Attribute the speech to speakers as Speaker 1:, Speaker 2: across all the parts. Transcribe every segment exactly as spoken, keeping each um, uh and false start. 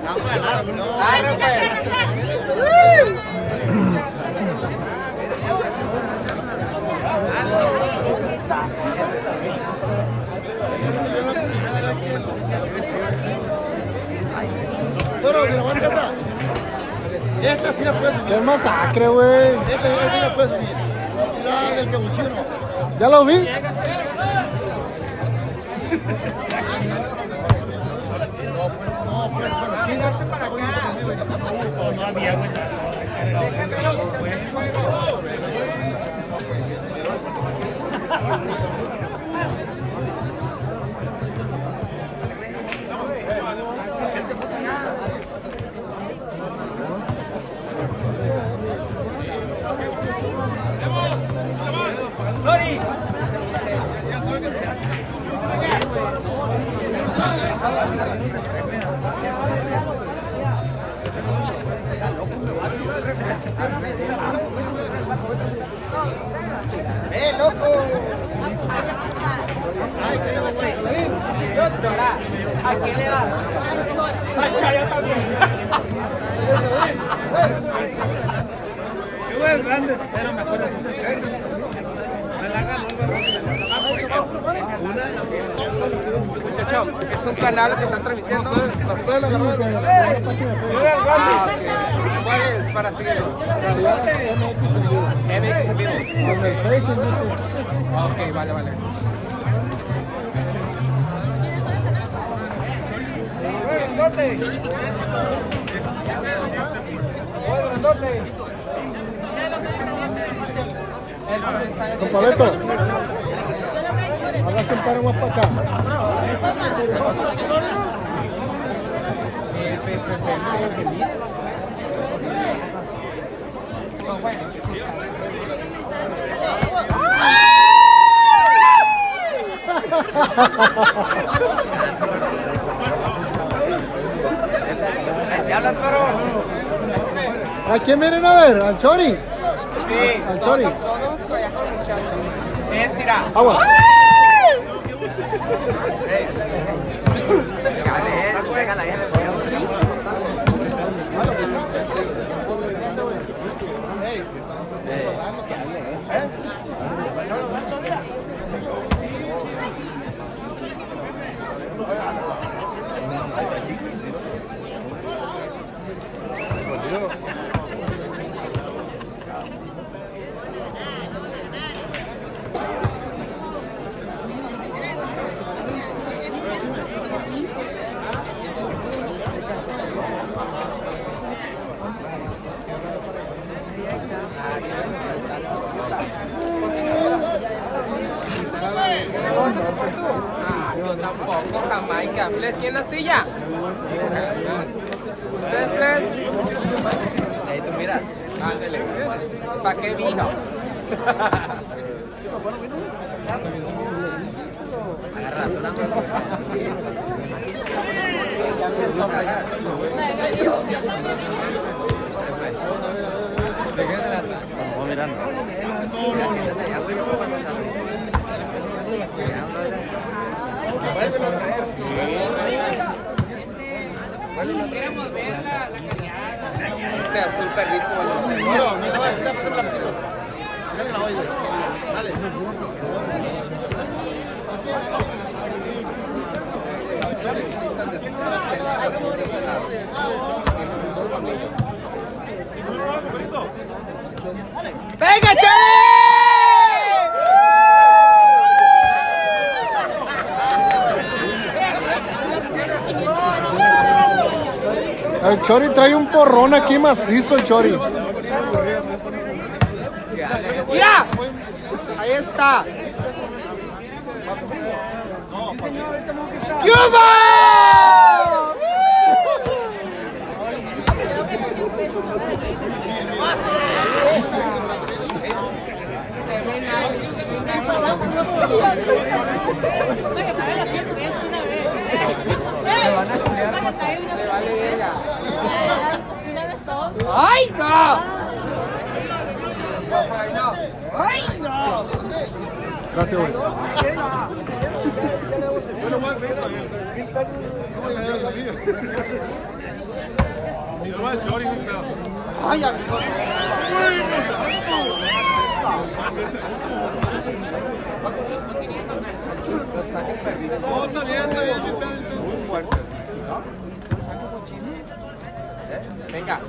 Speaker 1: Esta sí la puedes subir.
Speaker 2: ¡Qué masacre, güey!
Speaker 1: Esta, esta sí la puedes subir. La del capuchino.
Speaker 2: ¿Ya lo vi?
Speaker 1: No, pues, no, pues, bueno, quédate para acá.
Speaker 3: No había agüita.
Speaker 1: ¡Sorry! ¡Eh, loco! ¡Ay, qué loco, güey! ¿A quién le vas? ¡A Chaya también! ¡Qué güey, grande! Pero me acuerdo si muchachos, es un canal que están transmitiendo. Ah, ok. ¿Cuál es para seguirlo? M X en vivo. Ok, vale, vale. ¡Grandote! ¡Grandote!
Speaker 2: Don Paleto, hágase un paro más para acá.
Speaker 1: ¿Te hablan, toro?
Speaker 2: ¿A quién vienen a ver? ¿Al Chori?
Speaker 1: Sí,
Speaker 2: al Chori.
Speaker 1: Todos allá con el muchacho. Es tira.
Speaker 2: Agua.
Speaker 1: Tampoco, Jamaica. ¿Les quién la silla? ¿Ustedes tres? Ahí tú miras. Ándale. ¿Para qué vino? Agarra. Ya empezó. ¿De qué se trata? Vamos mirando.
Speaker 3: Queremos ver la cañada.
Speaker 1: Este azul perrísimo.
Speaker 4: No, no, no, la música. Ya te la oigo. Dale.
Speaker 1: ¡Venga, Che!
Speaker 2: El Chori trae un porrón aquí macizo, el Chori.
Speaker 1: ¡Mira! Ahí está. ¡Cuba! Me van a culiar, me vale verga. ¡Ay, no! ¡Ay, no!
Speaker 2: Gracias, güey.
Speaker 4: Ya le voy a
Speaker 1: Ay, amigo.
Speaker 5: No, está bien, está bien.
Speaker 1: Muy fuerte. Venga.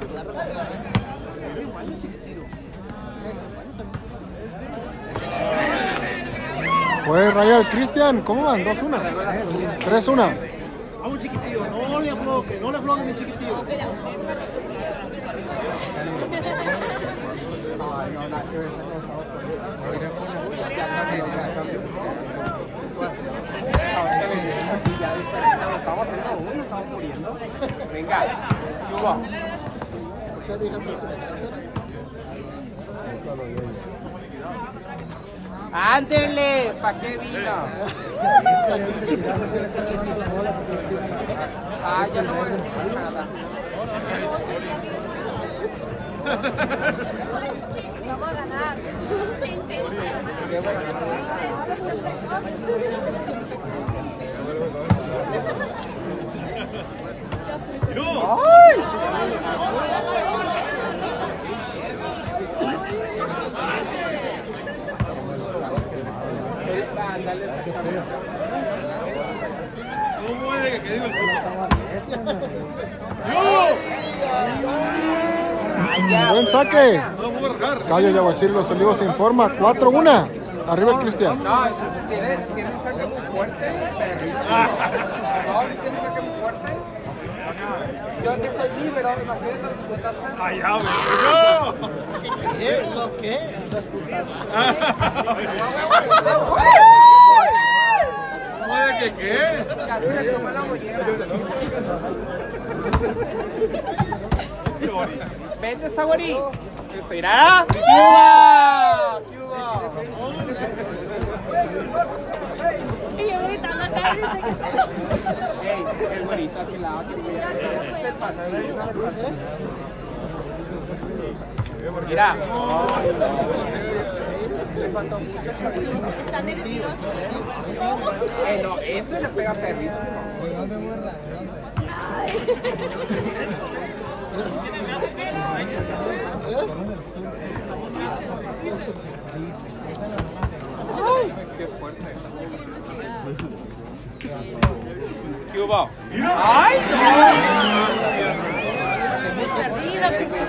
Speaker 2: Fue Rayal Cristian, ¿cómo van? dos uno. tres uno.
Speaker 4: Vamos, chiquitillo, no le afloje, no le afloje, mi chiquitillo.
Speaker 1: Estamos haciendo uno, estamos muriendo. Venga, Hugo. Ándele, ¿para qué vino? Ah, ya no voy a decir nada.
Speaker 6: Vamos a ganar.
Speaker 1: ¡Ay!
Speaker 5: ¿Cómo es que digo el
Speaker 2: Buen saque.
Speaker 5: No lo puedo arrancar.
Speaker 2: Cayo Yaguachil, Los Olivos informa. cuatro uno. Arriba el Cristian.
Speaker 1: No, tiene, tiene un saque muy fuerte. Perrito. No, tiene un saque muy fuerte. Yo que soy libero, imagínate los putazos.
Speaker 5: ¡Ay, ya, güey!
Speaker 4: ¿Qué? ¿Lo qué?
Speaker 5: ¿Cómo es que qué?
Speaker 1: Casi le tomé la mollera. Vente, Saguari. ¿Esperará? ¡Cuba! ¡Cuba!
Speaker 6: Y yo gritando acá, dice que...
Speaker 1: Ey, el güerito aquí al lado. Se pasa, mira. Le faltó mucho.
Speaker 6: Está nervioso.
Speaker 1: Eh, no, este le pega perrísimo. Ay, qué fuerte. ¿Qué hubo? ¡Ay, no!
Speaker 6: Perdida, pinche.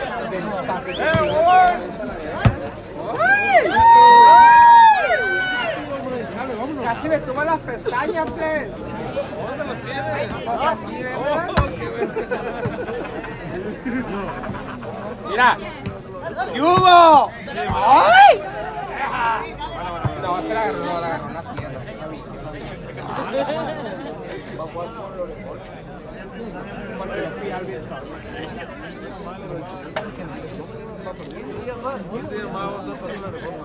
Speaker 1: Casi me toma las pestañas, pues.
Speaker 5: ¿Dónde los tienes?
Speaker 1: Aquí, ¿verdad?
Speaker 5: Oh, qué bueno.
Speaker 1: Mira. ¿Qué hubo? ¡Ay! No, te la agarró, la agarró una pierna. No vi, no vi. Porque yo fui al video.
Speaker 5: Sí, mamá, vamos a pasar la reforma.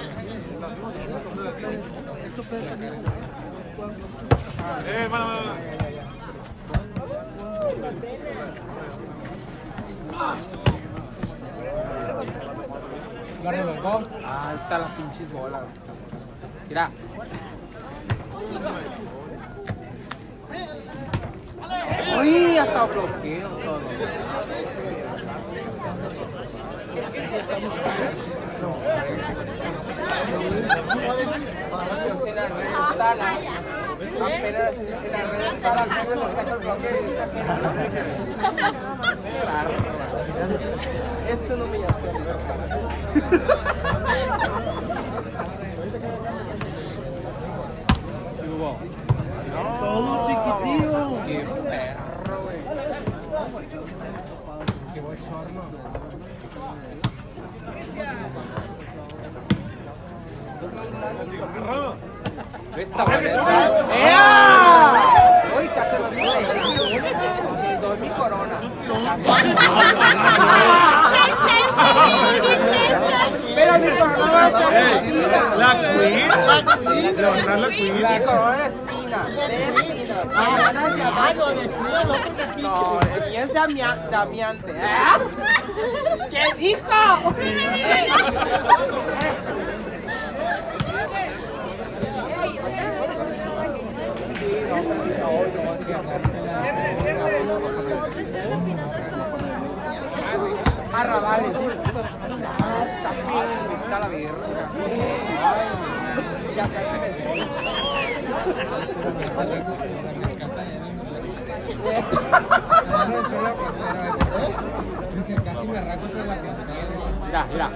Speaker 5: Eh, hermano, hermano.
Speaker 1: ¿La reventó? Ah, están las pinches bolas. Mira. Uy, hasta bloqueo todo. Apenas en la red está la gente le saca el bloqueo y dice que esto es una humillación. ¿Qué hubo?
Speaker 4: Todo chiquitillo.
Speaker 1: Qué perro, güey. Qué bochorno. Esta ¡ea! Uy, casi lo mismo. Que doy mi corona. Pero mi corona va a estar
Speaker 5: Ey,
Speaker 1: espina.
Speaker 5: la queen, la queen, levantar la queen.
Speaker 1: La corona de espina. De espina.
Speaker 4: Ah, no, de cuidado, no porque pique.
Speaker 1: No, y es de amia- de amiante. ¿Ah? ¿Qué dijo?
Speaker 6: ¿Dónde está esa pinata?
Speaker 1: Arrabales. Ah, está la verga. Ay, ya casi me casi me arranco con la pieza. Mira, mira.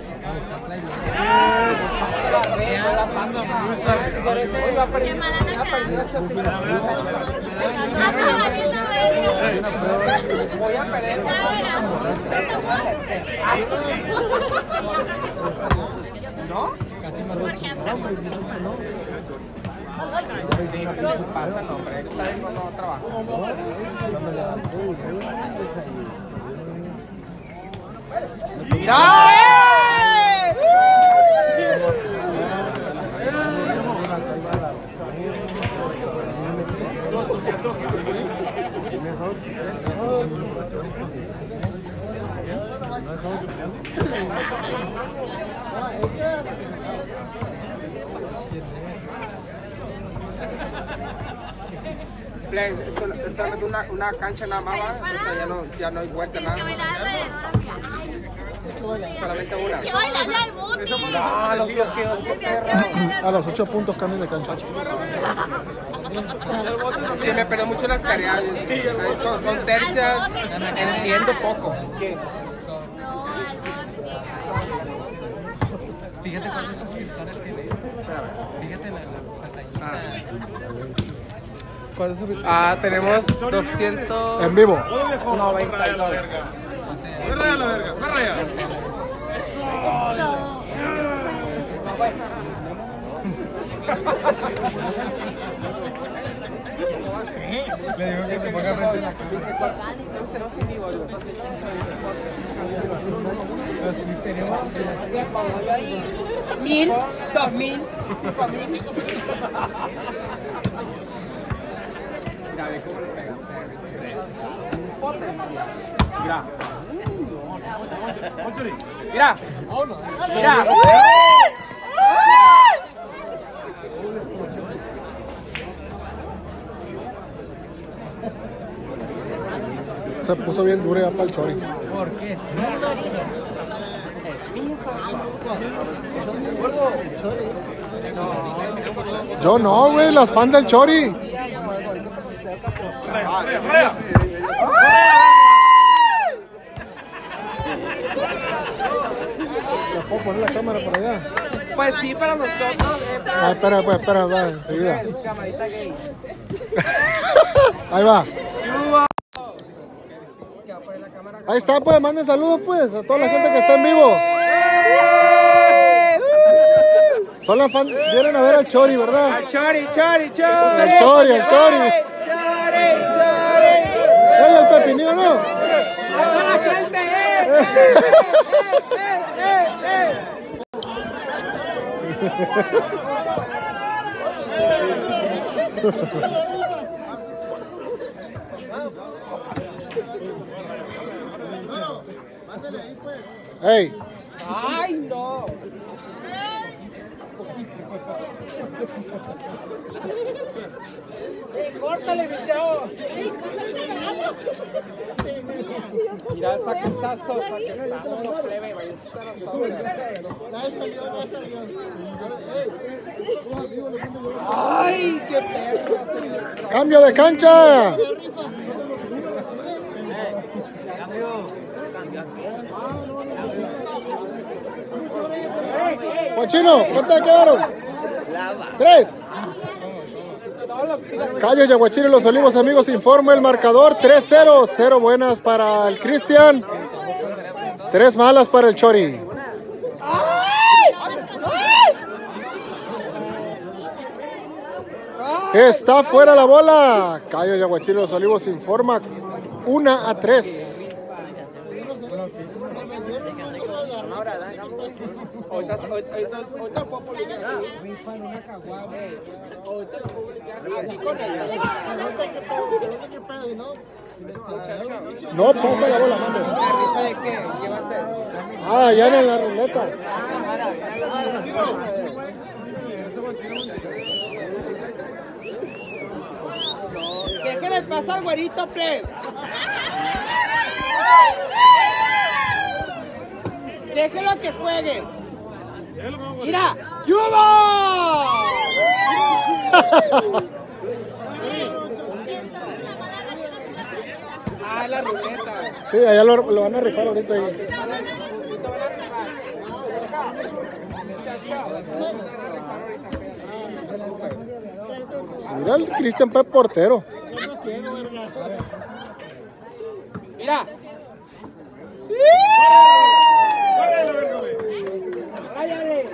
Speaker 1: Voy a perder. ¿No? Casi me arranco. ¿Qué pasa, no, hombre? Está bien cuando no trabajo. ¡No! Play, solamente una, una cancha nada más, ¿va? O sea, ya no, ya no hay vuelta nada. Solamente una.
Speaker 6: Que bailarle al bote.
Speaker 1: No, los bloqueos, qué perro.
Speaker 2: A los ocho puntos cambian de cancha.
Speaker 1: Sí, me perdí mucho las tareas. Son tercias, entiendo poco. ¿Qué?
Speaker 3: Fíjate cuántos suscriptores tiene. Fíjate la, la pantallita.
Speaker 1: Ah, tenemos doscientos
Speaker 2: En vivo.
Speaker 1: noventa y dos.
Speaker 5: ¡Raya la verga! ¡Raya!
Speaker 3: Le digo que se ponga frente a la cámara. Tenemos
Speaker 1: Mil, dos mil, cinco mil. Mira, ve cómo le pega. Potencia. Mira. Mira. Mira.
Speaker 2: Se puso bien dura ya para el Chori.
Speaker 3: ¿Por qué?
Speaker 2: Yo no, güey, las fans del Chori.
Speaker 5: ¡Raya! ¡Raya!
Speaker 2: ¿Le puedo poner la cámara por allá?
Speaker 1: Pues sí, para nosotros.
Speaker 2: Ah, espera, pues, espera, va, enseguida.
Speaker 1: Camarita gay.
Speaker 2: Ahí va. Ahí está, pues, manden saludos, pues, a toda la gente que está en vivo. Son las fans, vienen a ver al Chori, ¿verdad?
Speaker 1: Chori, chori, chori.
Speaker 2: El Chori, el Chori.
Speaker 1: Chori, chori.
Speaker 2: ¡Ey, el pepinillo, no!
Speaker 1: ¡Hasta la gente, eh!
Speaker 2: ¡Ey!
Speaker 1: ¡Ay, no! ¡Córtale, bichao! Mira el saquezazo, saquezazo, plebe, vaya a sobre. ¡Ay, qué perro!
Speaker 2: ¡Cambio de cancha! Guachino, ¿cuántas quedaron? Tres. Cayo Yaguachiro y Los Olivos, amigos, informa el marcador. tres cero. Cero buenas para el Cristian. Tres malas para el Chori. Está fuera la bola. Cayo Yaguachiro y Los Olivos informa. Una a tres.
Speaker 1: Ahorita ahorita puedo publicar. Rifan una caguama. Ahorita lo publican. Aquí con ella. Muchacho.
Speaker 2: No pasa la bola, mando.
Speaker 1: ¿La rifa de qué? ¿Qué va a ser?
Speaker 2: Ah, ya en la ruleta.
Speaker 1: ¿Qué, ¿Qué le pasa al güerito, plebe? déjelo que juegue. Mira, ¡yubo! Ah, la ruleta.
Speaker 2: Sí, allá lo, lo van a rifar ahorita ahí. Mira el Cristian Pep portero.
Speaker 1: Mira. Váyale.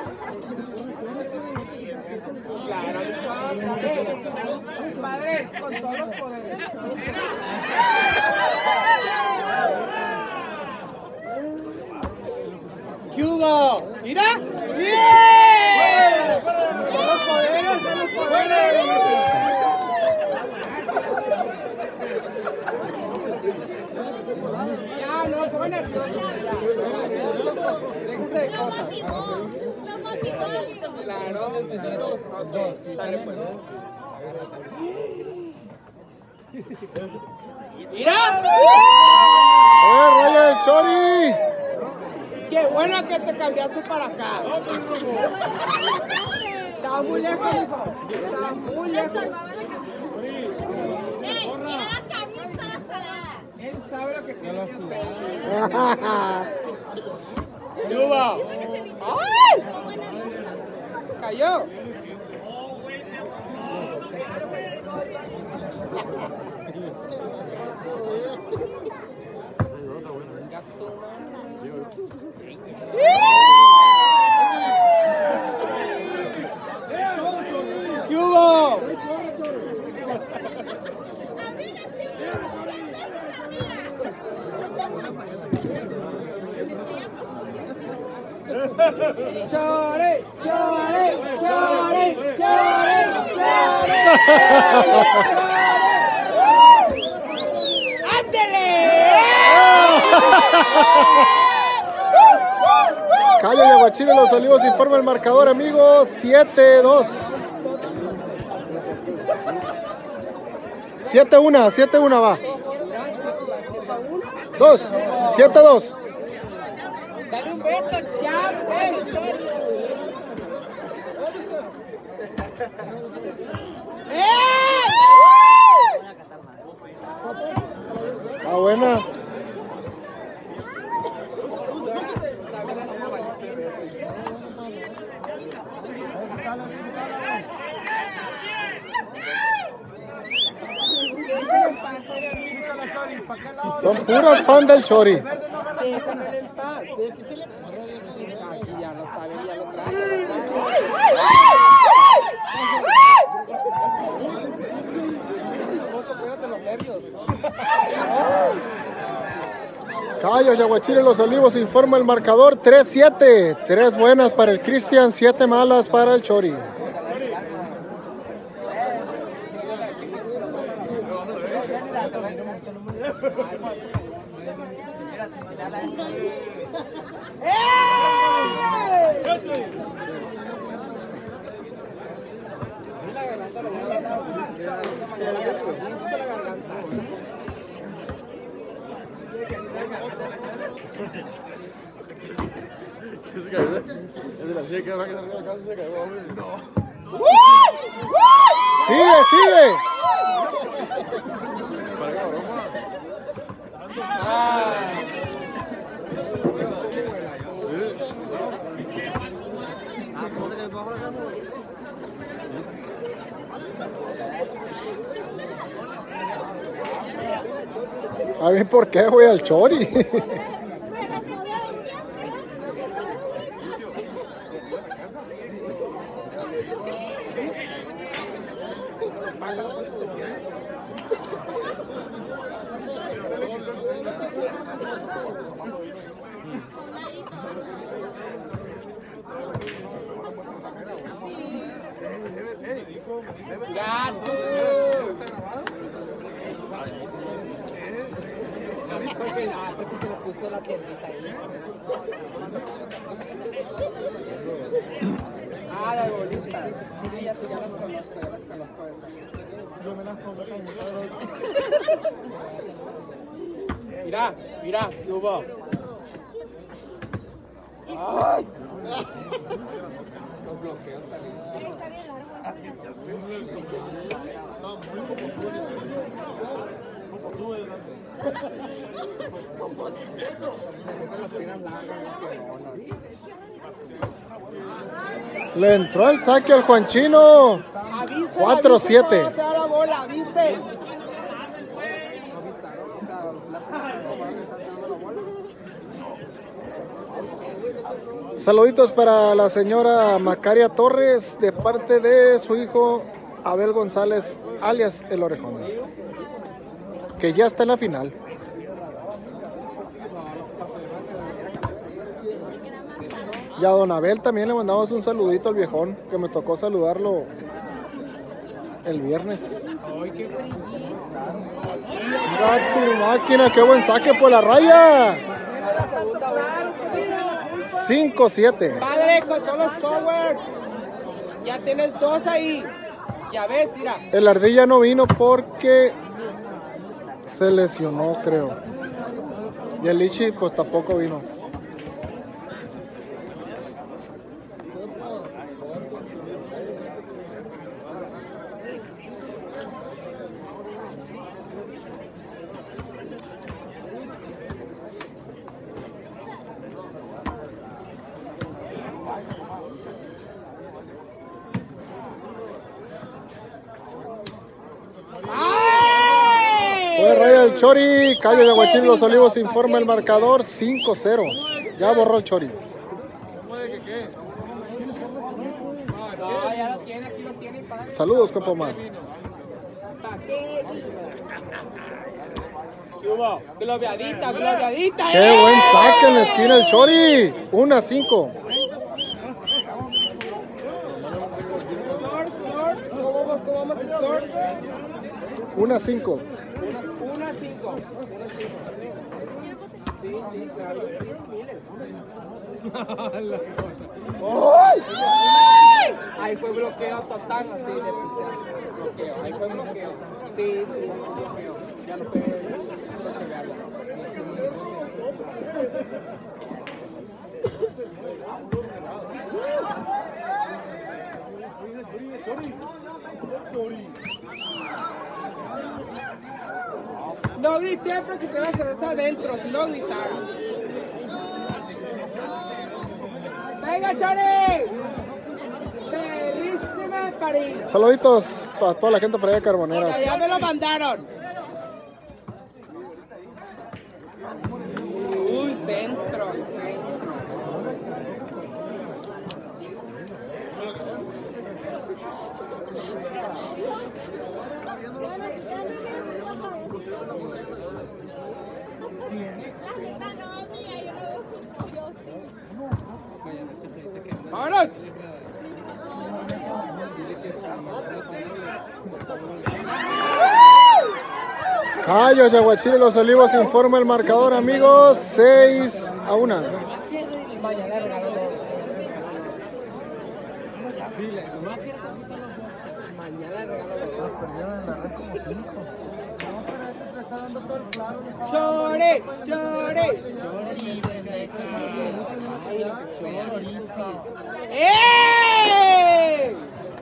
Speaker 1: Claro, padre, con todos los poderes. ¿Qué hubo? Mira. ¡Bien! Con los poderes, con los poderes. Ya, no, pongan el déjense de cosas.
Speaker 6: Lo motivó.
Speaker 1: Claro. Dale, pues. ¡Mira!
Speaker 2: ¡Eh, raya el Chori!
Speaker 1: ¡Qué bueno que te cambiaste para acá! Estaba muy lejos, hijo. Estaba muy
Speaker 6: Le
Speaker 1: lejos.
Speaker 6: estorbaba la camisa. ¡Eh! Mira la camisa, la salada!
Speaker 1: Él sabe lo que tiene que hacer. ¿Qué hubo? ¡Ay! ¡Cayó! ¿Qué hubo? ¡Chore! ¡Chore! ¡Chore! ¡Chore! ¡Chore! ¡Ándele!
Speaker 2: Calle de Aguachile, Los Olivos informa el marcador, amigos. siete dos. siete uno, siete uno va. dos, siete dos.
Speaker 1: Dale un beso, ya, beso, Chori. ¡Eh!
Speaker 2: Está buena. Son puros fans del Chori.
Speaker 1: Déjame en paz. Aquí ya lo sabe, ya lo trae. Cuídate los nervios.
Speaker 2: Calle de Aguachile, Los Olivos informa el marcador. tres siete. tres buenas para el Cristian, siete malas para el Chori. Sigue, sigue. A ver, ¿por qué voy al Chori?
Speaker 1: Gato. Porque ah, porque se le puso la tiendita ahí. Ah, la bolita. Sí, ya sí, ya las conozco, ya las conozco esas. Yo me las conozco. Mira, mira, ¿qué hubo? Ay.
Speaker 6: Está bien largo eso ya.
Speaker 2: Le entró el saque al Juanchino.
Speaker 1: Avisen,
Speaker 2: cuatro
Speaker 1: avisen
Speaker 2: siete.
Speaker 1: cuando te da la bola, avisen.
Speaker 2: Saluditos para la señora Macaria Torres de parte de su hijo Abel González, alias El Orejón, que ya está en la final. Y a don Abel también le mandamos un saludito al viejón, que me tocó saludarlo el viernes. Mira tu máquina, qué buen saque por la raya. cinco siete.
Speaker 1: Padre, con todos los powers. Ya tienes dos ahí. Ya ves, mira.
Speaker 2: El Ardilla no vino porque se lesionó, creo. Y el Lichi pues tampoco vino. Fue raya el Chori. Calle de Aguachín, Los Olivos informa el marcador cinco cero. Ya borró el Chori.
Speaker 1: No, ya lo tiene, aquí lo tiene. Para
Speaker 2: Saludos, compa Omar.
Speaker 1: ¿Qué hubo? Globeadita, globeadita.
Speaker 2: Qué
Speaker 1: ¡eh!
Speaker 2: buen saque en la esquina el Chori. uno a cinco.
Speaker 1: Score, score. ¿Cómo vamos, cómo vamos a score?
Speaker 2: uno a cinco.
Speaker 1: Una, cinco. Una, cinco. Sí, sí, claro. Sí, miles. ¡Ay! Ahí fue bloqueo total, así de bloqueo. Ahí fue bloqueo. Sí, sí, bloqueo. Ya lo pegué. No grité porque te la cerveza adentro, si no gritaron. ¡Venga, Chori! ¡Feliz París!
Speaker 2: Saluditos a toda la gente por allá de Carboneras.
Speaker 1: Ya me lo mandaron. Uy, centro, centro.
Speaker 6: La neta no, amiga, yo no yo sí.
Speaker 1: ¡Vámonos!
Speaker 2: Cayo de Aguachile, Los Olivos informa el marcador, amigos, seis a uno.
Speaker 1: ¡Chore! ¡Chore! ¡Eh!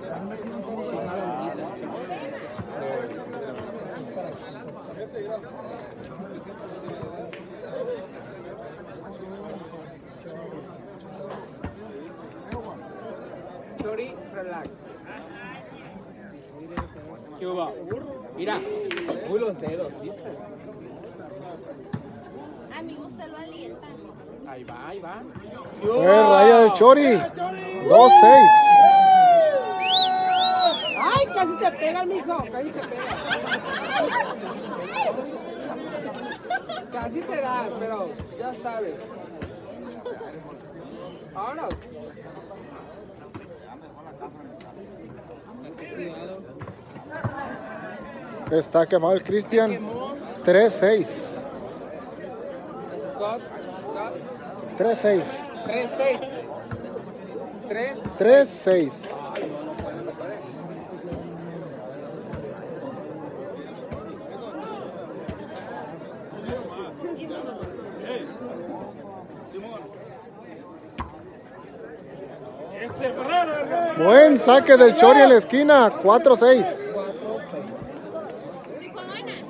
Speaker 1: Chori, relax. ¿Qué hubo? Mira, uy, los dedos, ¿viste?
Speaker 6: Amigo, usted lo alienta.
Speaker 1: Ahí va, ahí va.
Speaker 2: Fue raya del Chori. dos seis.
Speaker 1: ¡Ay, casi te pega, mijo! Casi te pega. Casi te da, pero ya sabes. Vámonos.
Speaker 2: Está quemado el Cristian. tres seis.
Speaker 1: Scott, Scott.
Speaker 2: tres seis.
Speaker 1: tres seis. tres.
Speaker 2: tres seis. Buen saque del Chori en la esquina, cuatro seis.
Speaker 6: Sí, fue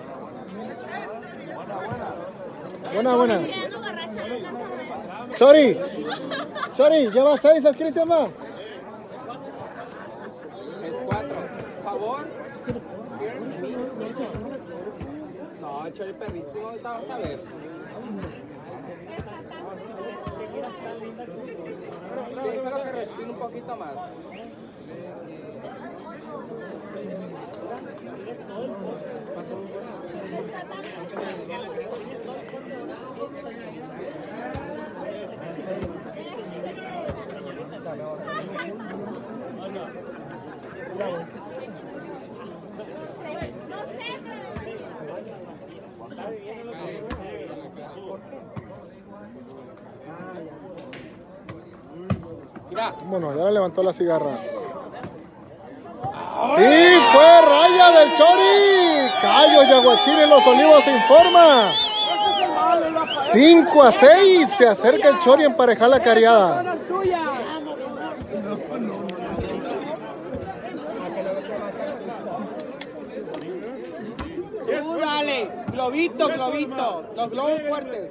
Speaker 6: buena.
Speaker 2: Buena, buena.
Speaker 6: Quedando borracha, no alcanza a ver.
Speaker 2: Chori, Chori, lleva seis al Cristian más.
Speaker 1: Es cuatro. Favor. No, el Chori perrísimo, ahorita vamos a ver. Déjalo que respire un poquito más.
Speaker 6: No sé.
Speaker 1: Mira.
Speaker 2: Bueno, ya le levantó la cigarra. Y fue raya del Chori. Cayo Yaguachiri en Los Olivos informa. cinco a seis. Se acerca el Chori a emparejar la cariada.
Speaker 1: Tú dale. Globito, globito. Los globos fuertes.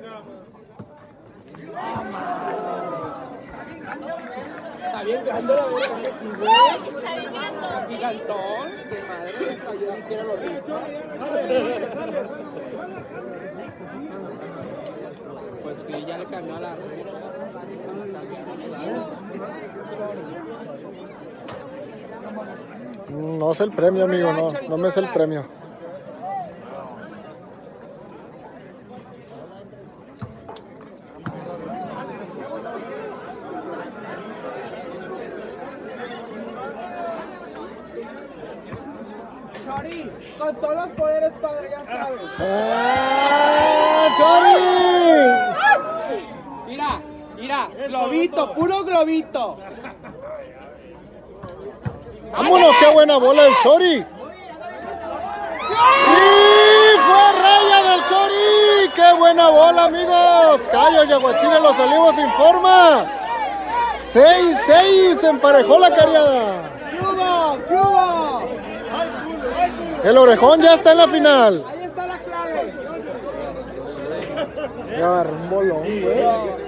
Speaker 1: Está bien grande la boca.
Speaker 6: Está bien grande.
Speaker 1: Gigantón. De madre, hasta yo ni quiero lo visto. Pues sí, ya le cambió a la.
Speaker 2: No sé el premio, amigo, no, no me sé el premio.
Speaker 1: Chori, con todos los poderes, padre, ya sabes.
Speaker 2: ¡Ah, Chori!
Speaker 1: Mira, mira, globito, puro globito.
Speaker 2: ¡Vámonos! ¡Qué buena bola del Chori! ¡Y fue raya del Chori! ¡Qué buena bola, amigos! Cayo Yaguachiri en Los Olivos informa. seis seis emparejó la cariada.
Speaker 1: ¡Cubo, cubo!
Speaker 2: El Orejón ya está en la final.
Speaker 1: Ahí está la clave.
Speaker 2: Ya agarró un bolón, güey.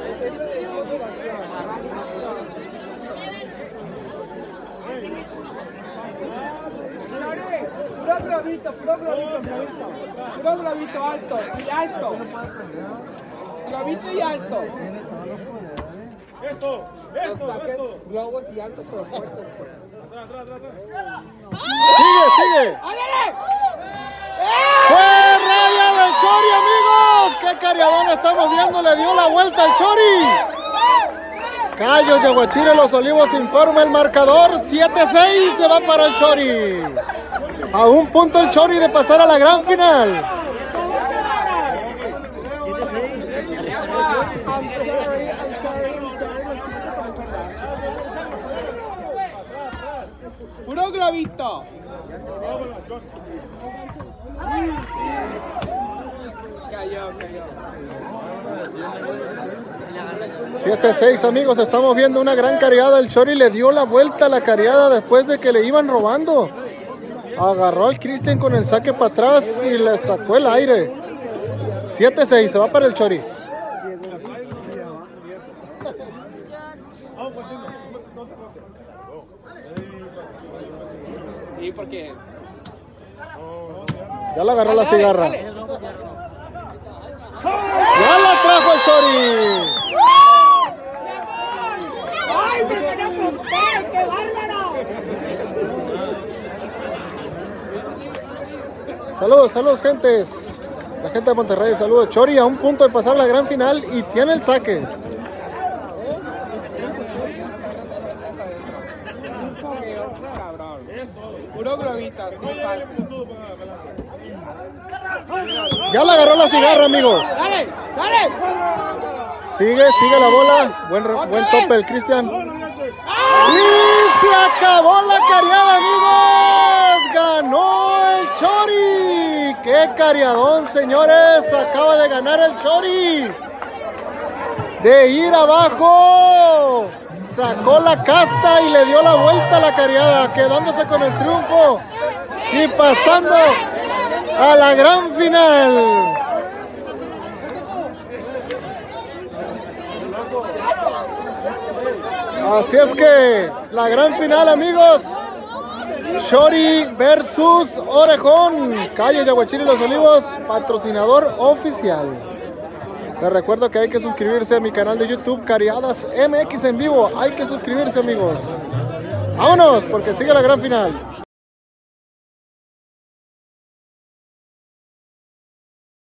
Speaker 1: Puro globito, puro globito, globito. Puro globito alto y alto. Globito y alto.
Speaker 5: Esto,
Speaker 1: Los
Speaker 5: esto,
Speaker 1: saques,
Speaker 5: esto.
Speaker 1: globos y altos, pero fuertes. Pues.
Speaker 5: Atrás, atrás, atrás.
Speaker 2: Sigue, sigue.
Speaker 1: ¡Ándale!
Speaker 2: ¡Fue raya del Chori, amigos! ¡Qué cariadón estamos viendo! Le dio la vuelta al Chori. Cayo Yaguachiri en Los Olivos informa el marcador. siete seis se va para el Chori. A un punto el Chori de pasar a la gran final.
Speaker 1: I'm sorry, I'm sorry, I'm sorry. Puro globito. Cayó, cayó.
Speaker 2: siete seis, amigos, estamos viendo una gran cariada. El Chori le dio la vuelta a la cariada después de que le iban robando. Agarró al Cristian con el saque para atrás y le sacó el aire. siete seis, se va para el Chori.
Speaker 1: Sí, porque...
Speaker 2: Ya le agarró la
Speaker 1: Dale,
Speaker 2: cigarra.
Speaker 1: dale.
Speaker 2: Ya la trajo el Chori.
Speaker 6: ¡Ay, me van a romper! ¡Qué bárbaro!
Speaker 2: Saludos, saludos, gentes. La gente de Monterrey, saludos. Chori a un punto de pasar la gran final y tiene el saque.
Speaker 1: Cabrón. Puro globito, así fácil.
Speaker 2: Ya le agarró la cigarra, amigos.
Speaker 1: ¡Dale! ¡Dale!
Speaker 2: Sigue, sigue la bola. Buen, re- buen tope el Cristian. Y se acabó la cariada, amigos. Ganó el Chori. Qué cariadón, señores. Acaba de ganar el Chori. De ir abajo sacó la casta y le dio la vuelta a la Cariada, quedándose con el triunfo y pasando a la gran final. Así es que la gran final, amigos. Chori versus Orejón. Calle Yaguachile Los Olivos, patrocinador oficial. Les recuerdo que hay que suscribirse a mi canal de YouTube Cariadas M X en vivo. Hay que suscribirse, amigos. Vámonos, porque sigue la gran final.